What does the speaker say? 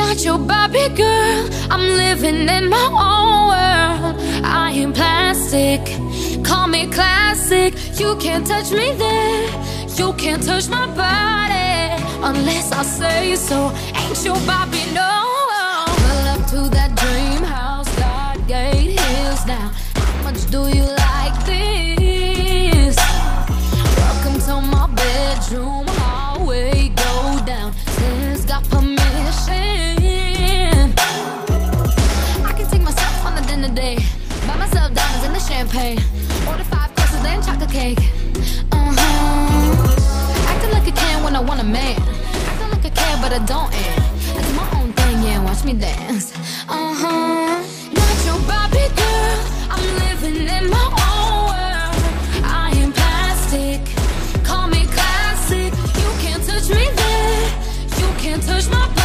Not your Barbie girl, I'm living in my own world. I ain't plastic, call me classic. You can't touch me there, you can't touch my body unless I say so. Ain't your Barbie, no. Pull up to that dream house, Stargate Hills now. How much do you like this? Welcome to my bedroom, hallway, go down. Sis got permission. I can take myself on a dinner date, buy myself diamonds and the champagne, order 5 courses then chocolate cake. Acting like I can when I want a man, acting like I care but I don't. I do my own thing, yeah, watch me dance. Not your Barbie girl, I'm living in my own world. I am plastic, call me classic. You can't touch me there, you can't touch my body